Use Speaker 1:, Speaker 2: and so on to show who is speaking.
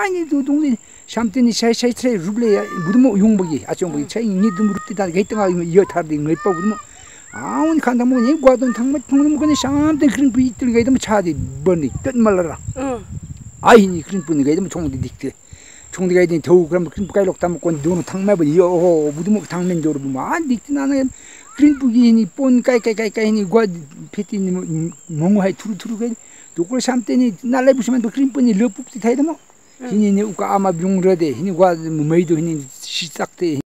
Speaker 1: ni tu tung ni samte ni sai tre ruble budmo yongbogi achongbogi chai ni dum rutti da gaitinga yo thar di ngai pa budmo 아운 간다 뭐 이과던 당마 통는 거니 샴데 그런 비들 가이도 차디 버니 뜻 말라라 아이니 그런 분이 가이도 총디 딕데 총디 가이도 더우 그럼 그런 부가이 록다 먹고 누는 당마버 요 무드모 당면 저로 보면 안 딕디 나는 그런 부기니 본 까이까이까이니 과 페티니 몽하이 투루투루 가이 도걸 샴테니 날래 부시면 또 그런 분이 럽ปุ๊บ티 타이도 뭐 히니니 우가 아마 병러데 히니 과 메이도 히니 시작대